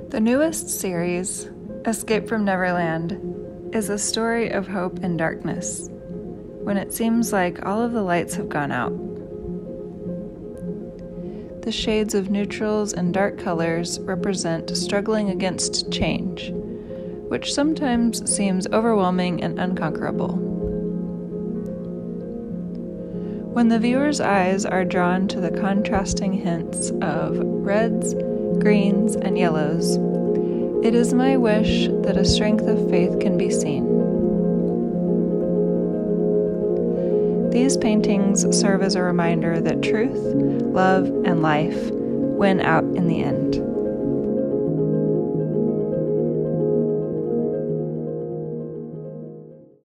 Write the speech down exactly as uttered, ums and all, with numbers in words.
The newest series, Escape from Neverland, is a story of hope and darkness, when it seems like all of the lights have gone out. The shades of neutrals and dark colors represent struggling against change, which sometimes seems overwhelming and unconquerable. When the viewer's eyes are drawn to the contrasting hints of reds, greens, and yellows, it is my wish that a strength of faith can be seen. These paintings serve as a reminder that truth, love, and life win out in the end.